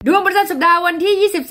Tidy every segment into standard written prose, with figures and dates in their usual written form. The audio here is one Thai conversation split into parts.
ดวงประจำสัปดาห์วันที่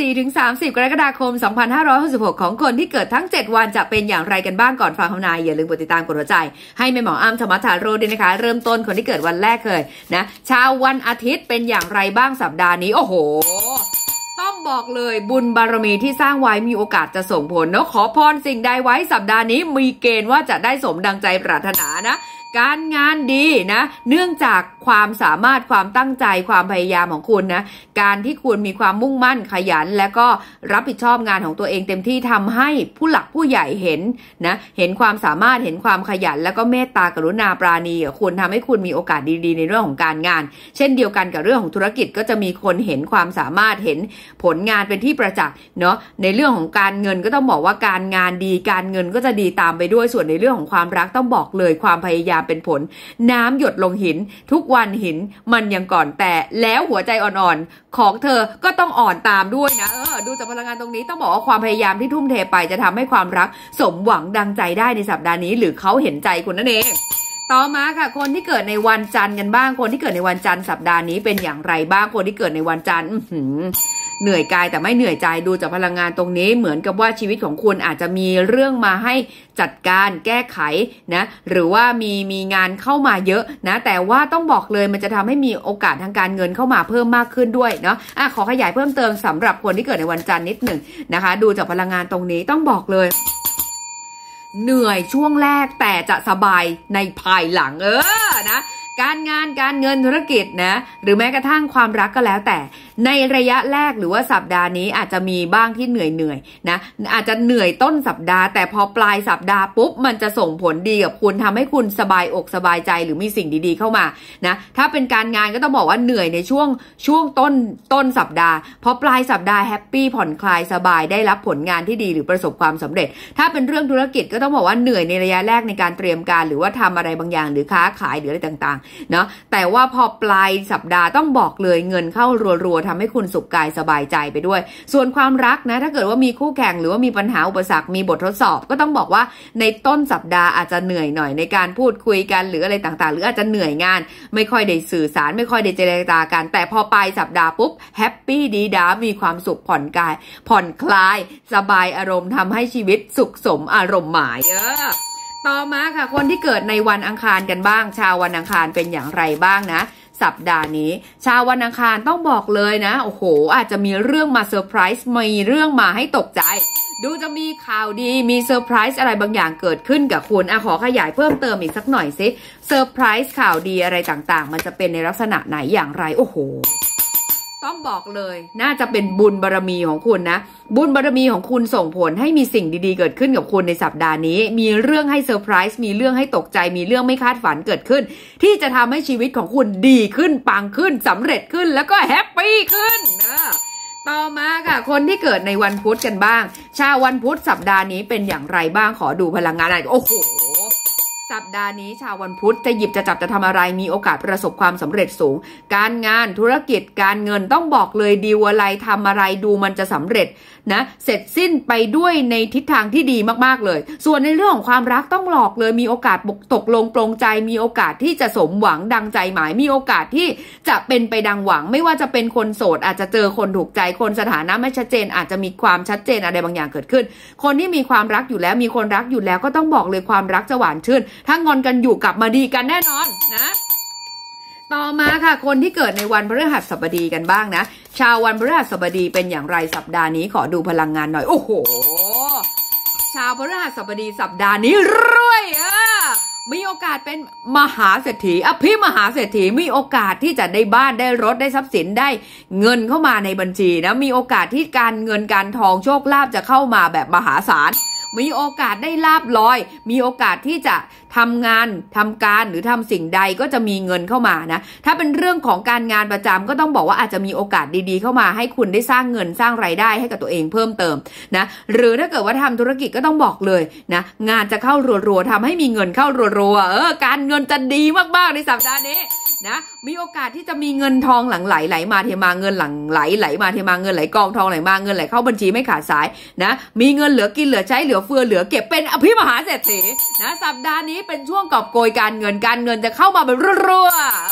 24-30 กรกฎาคม 2566 ของคนที่เกิดทั้ง 7 วันจะเป็นอย่างไรกันบ้างก่อนฟังคำนายอย่าลืมกดติดตามกดหัวใจให้แม่หมออ้ำธรรมทาโร่ด้วยนะคะเริ่มต้นคนที่เกิดวันแรกเลยนะชาววันอาทิตย์เป็นอย่างไรบ้างสัปดาห์นี้โอ้โหต้องบอกเลยบุญบารมีที่สร้างไว้มีโอกาสจะส่งผลเนาะขอพรสิ่งใดไว้สัปดาห์นี้มีเกณฑ์ว่าจะได้สมดังใจปรารถนานะการงานดีนะเนื่องจากความสามารถความตั้งใจความพยายามของคุณนะการที่คุณมีความมุ่งมั่นขยันและก็รับผิดชอบงานของตัวเองเต็มที่ทำให้ผู้หลักผู้ใหญ่เห็นนะเห็นความสามารถเห็นความขยันแล้วก็เมตตากรุณาปราณีกับคุณทำให้คุณมีโอกาสดีๆในเรื่องของการงานเช่นเดียวกันกับเรื่องของธุรกิจก็จะมีคนเห็นความสามารถเห็นผลงานเป็นที่ประจักษ์เนาะในเรื่องของการเงินก็ต้องบอกว่าการงานดีการเงินก็จะดีตามไปด้วยส่วนในเรื่องของความรักต้องบอกเลยความพยายามเป็นผลน้ำหยดลงหินทุกวันหินมันยังก่อนแต่แล้วหัวใจอ่อนๆของเธอก็ต้องอ่อนตามด้วยนะดูจากพลังงานตรงนี้ต้องบอกว่าความพยายามที่ทุ่มเทไปจะทำให้ความรักสมหวังดังใจได้ในสัปดาห์นี้หรือเขาเห็นใจคุณนั่นเองต่อมาค่ะคนที่เกิดในวันจันทร์กันบ้างคนที่เกิดในวันจันทร์สัปดาห์นี้เป็นอย่างไรบ้างคนที่เกิดในวันจันทร์เหนื่อยกายแต่ไม่เหนื่อยใจดูจากพลังงานตรงนี้เหมือนกับว่าชีวิตของคุณอาจจะมีเรื่องมาให้จัดการแก้ไขนะหรือว่ามีงานเข้ามาเยอะนะแต่ว่าต้องบอกเลยมันจะทำให้มีโอกาสทางการเงินเข้ามาเพิ่มมากขึ้นด้วยเนาะขอขยายเพิ่มเติมสำหรับคนที่เกิดในวันจันทร์นิดหนึ่งนะคะดูจากพลังงานตรงนี้ต้องบอกเลยเหนื่อยช่วงแรกแต่จะสบายในภายหลังนะการงานการเงินธุรกิจนะหรือแม้กระทั่งความรักก็แล้วแต่ในระยะแรกหรือว่าสัปดาห์นี้อาจจะมีบ้างที่เหนื่อยนะอาจจะเหนื่อยต้นสัปดาห์แต่พอปลายสัปดาห์ปุ๊บมันจะส่งผลดีกับคุณทำให้คุณสบายอกสบายใจหรือมีสิ่งดีๆเข้ามานะถ้าเป็นการงานก็ต้องบอกว่าเหนื่อยในช่วงต้นสัปดาห์พอปลายสัปดาห์แฮปปี้ผ่อนคลายสบายได้รับผลงานที่ดีหรือประสบความสำเร็จถ้าเป็นเรื่องธุรกิจก็ต้องบอกว่าเหนื่อยในระยะแรกในการเตรียมการหรือว่าทำอะไรบางอย่างหรือค้าขายหรืออะไรต่างๆเนาะแต่ว่าพอปลายสัปดาห์ต้องบอกเลยเงินเข้ารัวๆทำให้คุณสุขกายสบายใจไปด้วยส่วนความรักนะถ้าเกิดว่ามีคู่แข่งหรือว่ามีปัญหาอุปสรรคมีบททดสอบก็ต้องบอกว่าในต้นสัปดาห์อาจจะเหนื่อยหน่อยในการพูดคุยกันหรืออะไรต่างๆหรืออาจจะเหนื่อยงานไม่ค่อยได้สื่อสารไม่ค่อยได้เจรจากันแต่พอปลายสัปดาห์ปุ๊บแฮปปี้ดีด้ามีความสุขผ่อนกายผ่อนคลายสบายอารมณ์ทำให้ชีวิตสุขสมอารมณ์หมายต่อมาค่ะคนที่เกิดในวันอังคารกันบ้างชาววันอังคารเป็นอย่างไรบ้างนะสัปดาห์นี้ชาววันอังคารต้องบอกเลยนะโอ้โหอาจจะมีเรื่องมาเซอร์ไพรส์มีเรื่องมาให้ตกใจดูจะมีข่าวดีมีเซอร์ไพรส์อะไรบางอย่างเกิดขึ้นกับคุณขอขยายเพิ่มเติมอีกสักหน่อยสิเซอร์ไพรส์ข่าวดีอะไรต่างๆมันจะเป็นในลักษณะไหนอย่างไรโอ้โหต้องบอกเลยน่าจะเป็นบุญบารมีของคุณนะบุญบารมีของคุณส่งผลให้มีสิ่งดีๆเกิดขึ้นกับคุณในสัปดาห์นี้มีเรื่องให้เซอร์ไพรส์มีเรื่องให้ตกใจมีเรื่องไม่คาดฝันเกิดขึ้นที่จะทำให้ชีวิตของคุณดีขึ้นปังขึ้นสำเร็จขึ้นแล้วก็แฮปปี้ขึ้นต่อมาค่ะคนที่เกิดในวันพุธกันบ้างชาววันพุธสัปดาห์นี้เป็นอย่างไรบ้างขอดูพลังงานหน่อยโอ้โหสัปดาห์นี้ชาววันพุธจะหยิบจะจับจะทำอะไรมีโอกาสประสบความสำเร็จสูงการงานธุรกิจการเงินต้องบอกเลยดีลอะไรทำอะไรดูมันจะสำเร็จนะเสร็จสิ้นไปด้วยในทิศทางที่ดีมากๆเลยส่วนในเรื่องของความรักต้องหลอกเลยมีโอกาสตกลงปลงใจมีโอกาสที่จะสมหวังดังใจหมายมีโอกาสที่จะเป็นไปดังหวังไม่ว่าจะเป็นคนโสดอาจจะเจอคนถูกใจคนสถานะไม่ชัดเจนอาจจะมีความชัดเจนอะไรบางอย่างเกิดขึ้นคนที่มีความรักอยู่แล้วมีคนรักอยู่แล้วก็ต้องบอกเลยความรักจะหวานชื่นถ้างอนกันอยู่กลับมาดีกันแน่นอนนะต่อมาค่ะคนที่เกิดในวันพฤหัสบดีกันบ้างนะชาววันพฤหัสบดีเป็นอย่างไรสัปดาห์นี้ขอดูพลังงานหน่อยโอ้โหชาวพฤหัสบดีสัปดาห์นี้รวยมีโอกาสเป็นมหาเศรษฐีอภิมหาเศรษฐีมีโอกาสที่จะได้บ้านได้รถได้ทรัพย์สินได้เงินเข้ามาในบัญชีนะมีโอกาสที่การเงินการทองโชคลาภจะเข้ามาแบบมหาศาลมีโอกาสได้ลาภลอยมีโอกาสที่จะทำงานทำการหรือทำสิ่งใดก็จะมีเงินเข้ามานะถ้าเป็นเรื่องของการงานประจำก็ต้องบอกว่าอาจจะมีโอกาสดีๆเข้ามาให้คุณได้สร้างเงินสร้างรายได้ให้กับตัวเองเพิ่มเติมนะหรือถ้าเกิดว่าทำธุรกิจก็ต้องบอกเลยนะงานจะเข้ารัวๆทำให้มีเงินเข้ารัวๆการเงินจะดีมากๆในสัปดาห์นี้นะมีโอกาสที่จะมีเงินทองหลั่งไหลไหลมาเทมาเงินหลั่งไหลไหลมาเทมาเงินไหลกองทองไหลมาเงินไหลเข้าบัญชีไม่ขาดสายนะมีเงินเหลือกินเหลือใช้เหลือเฟือเหลือเก็บเป็นอภิมหาเศรษฐีนะสัปดาห์นี้เป็นช่วงกอบโกยการเงินจะเข้ามาแบบรัวๆ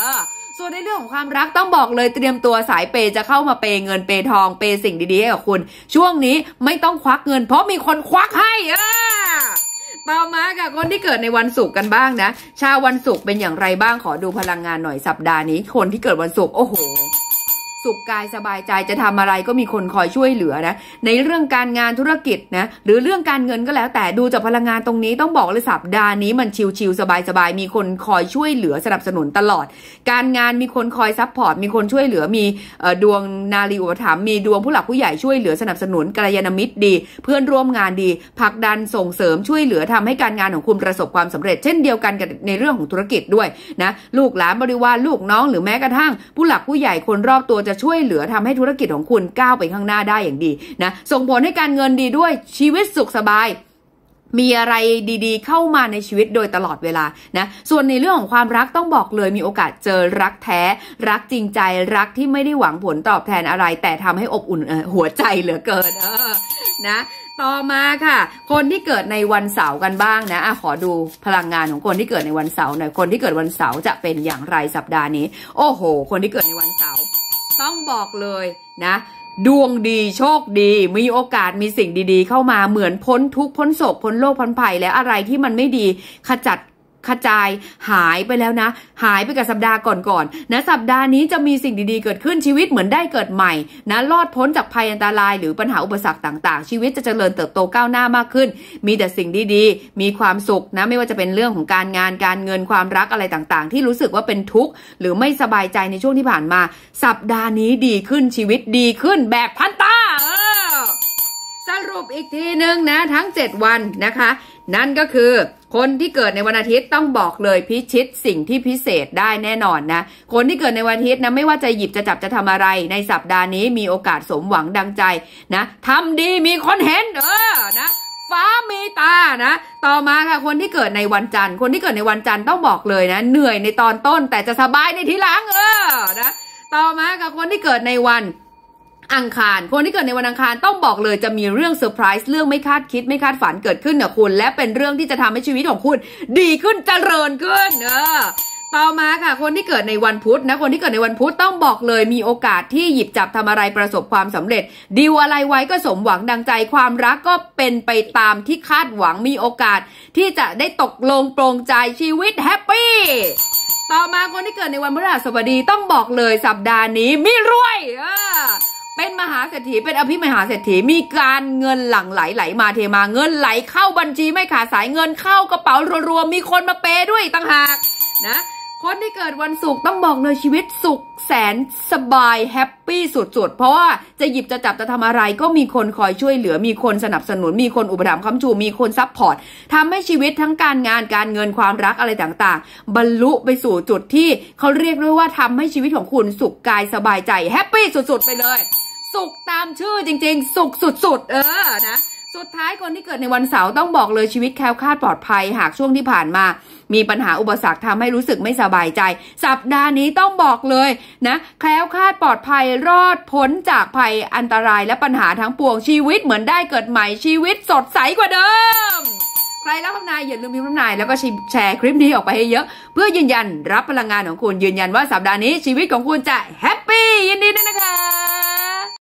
ส่วนในเรื่องของความรักต้องบอกเลยเตรียมตัวสายเปย์จะเข้ามาเปย์เงินเปย์ทองเปย์สิ่งดีๆให้กับคุณช่วงนี้ไม่ต้องควักเงินเพราะมีคนควักให้ต่อมาค่ะคนที่เกิดในวันศุกร์กันบ้างนะชาววันศุกร์เป็นอย่างไรบ้างขอดูพลังงานหน่อยสัปดาห์นี้คนที่เกิดวันศุกร์โอ้โหสุขกายสบายใจจะทำอะไรก็มีคนคอยช่วยเหลือนะในเรื่องการงานธุรกิจนะหรือเรื่องการเงินก็แล้วแต่ดูจากพลังงานตรงนี้ต้องบอกเลยสัปดาห์นี้มันชิลๆสบายๆมีคนคอยช่วยเหลือสนับสนุนตลอดการงานมีคนคอยซัพพอร์ตมีคนช่วยเหลือมีดวงนารีอุปถัมภ์มีดวงผู้หลักผู้ใหญ่ช่วยเหลือสนับสนุนกัลยาณมิตรดีเพื่อนร่วมงานดีผลักดันส่งเสริมช่วยเหลือทำให้การงานของคุณประสบความสำเร็จเช่นเดียวกันกับในเรื่องของธุรกิจด้วยนะลูกหลานบริวารลูกน้องหรือแม้กระทั่งผู้หลักผู้ใหญ่คนรอบตัวจะช่วยเหลือทำให้ธุรกิจของคุณก้าวไปข้างหน้าได้อย่างดีนะส่งผลให้การเงินดีด้วยชีวิตสุขสบายมีอะไรดีๆเข้ามาในชีวิตโดยตลอดเวลานะส่วนในเรื่องของความรักต้องบอกเลยมีโอกาสเจอรักแท้รักจริงใจรักที่ไม่ได้หวังผลตอบแทนอะไรแต่ทำให้อบอุ่นหัวใจเหลือเกินนะต่อมาค่ะคนที่เกิดในวันเสาร์กันบ้างนะขอดูพลังงานของคนที่เกิดในวันเสาร์หน่อยคนที่เกิดวันเสาร์จะเป็นอย่างไรสัปดาห์นี้โอ้โหคนที่เกิดในวันเสาร์ต้องบอกเลยนะดวงดีโชคดีมีโอกาสมีสิ่งดีๆเข้ามาเหมือนพ้นทุกข์พ้นโศกพ้นโรคพ้นภัยแล้วอะไรที่มันไม่ดีขจายหายไปแล้วนะหายไปกับสัปดาห์ก่อนๆนะสัปดาห์นี้จะมีสิ่งดีๆเกิดขึ้นชีวิตเหมือนได้เกิดใหม่นะรอดพ้นจากภัยอันตรายหรือปัญหาอุปสรรคต่างๆชีวิตจะเจริญเติบโตก้าวหน้ามากขึ้นมีแต่สิ่งดีๆมีความสุขนะไม่ว่าจะเป็นเรื่องของการงานการเงินความรักอะไรต่างๆที่รู้สึกว่าเป็นทุกข์หรือไม่สบายใจในช่วงที่ผ่านมาสัปดาห์นี้ดีขึ้นชีวิตดีขึ้นแบบทันตาสรุปอีกทีนึงนะทั้ง7วันนะคะนั่นก็คือคนที่เกิดในวันอาทิตย์ต้องบอกเลยพิชิตสิ่งที่พิเศษได้แน่นอนนะคนที่เกิดในวันอาทิตย์นะไม่ว่าจะหยิบจะจับจะทำอะไรในสัปดาห์นี้มีโอกาสสมหวังดังใจนะทำดีมีคนเห็นนะฟ้ามีตานะต่อมาค่ะคนที่เกิดในวันจันทร์คนที่เกิดในวันจันทร์ต้องบอกเลยนะเหนื่อยในตอนต้นแต่จะสบายในทีหลังนะต่อมาค่ะคนที่เกิดในวันอังคารคนที่เกิดในวันอังคารต้องบอกเลยจะมีเรื่องเซอร์ไพรส์เรื่องไม่คาดคิดไม่คาดฝันเกิดขึ้นกับคุณและเป็นเรื่องที่จะทำให้ชีวิตของคุณดีขึ้นเจริญขึ้นต่อมาค่ะคนที่เกิดในวันพุธนะคนที่เกิดในวันพุธต้องบอกเลยมีโอกาสที่หยิบจับทำอะไรประสบความสำเร็จดีลอะไรไว้ก็สมหวังดังใจความรักก็เป็นไปตามที่คาดหวังมีโอกาสที่จะได้ตกลงปรงใจชีวิตแฮปปี้ต่อมาคนที่เกิดในวันพฤหัสบดีต้องบอกเลยสัปดาห์นี้มีรวยเป็นมหาเศรษฐีเป็นอภิมหาเศรษฐีมีการเงินหลั่งไหลไหลมาเทมาเงินไหลเข้าบัญชีไม่ขาดสายเงินเข้ากระเป๋ารัวๆมีคนมาเปย์ด้วยต่างหากนะคนที่เกิดวันศุกร์ต้องบอกเลยชีวิตสุขแสนสบายแฮปปี้สุดๆเพราะว่าจะหยิบจะจับจะทำอะไรก็มีคนคอยช่วยเหลือมีคนสนับสนุนมีคนอุปถัมภ์ค้ำชูมีคนซัพพอร์ตทำให้ชีวิตทั้งการงานการเงินความรักอะไรต่างๆบรรลุไปสู่จุดที่เขาเรียกด้วยว่าทำให้ชีวิตของคุณสุขกายสบายใจแฮปปี้สุดๆไปเลยสุขตามชื่อจริงๆสุขสุดๆนะสุดท้ายคนที่เกิดในวันเสาร์ต้องบอกเลยชีวิตแคล้วคลาดปลอดภัยหากช่วงที่ผ่านมามีปัญหาอุปสรรคทำให้รู้สึกไม่สบายใจสัปดาห์นี้ต้องบอกเลยนะแคล้วคลาดปลอดภัยรอดพ้นจากภัยอันตรายและปัญหาทั้งปวงชีวิตเหมือนได้เกิดใหม่ชีวิตสดใสกว่าเดิมใครรับคำนายอย่าลืมพิมพ์คำนายแล้วก็แชร์คลิปนี้ออกไปให้เยอะเพื่อยืนยันรับพลังงานของคุณยืนยันว่าสัปดาห์นี้ชีวิตของคุณจะแฮปปี้ยินดีด้วยนะคะ